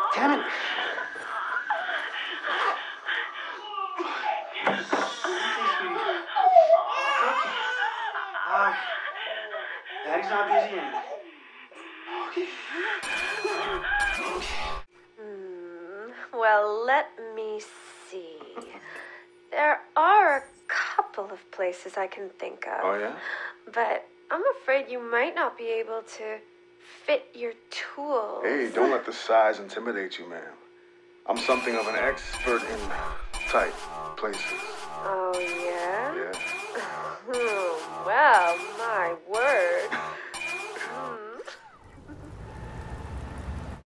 Damn it. Daddy's not busy and... Okay. Well, let me see. There are a couple of places I can think of. Oh, yeah? But I'm afraid you might not be able to fit your tools. Hey, don't let the size intimidate you, ma'am. I'm something of an expert in tight places. Oh, yeah? Yeah. Well, my word.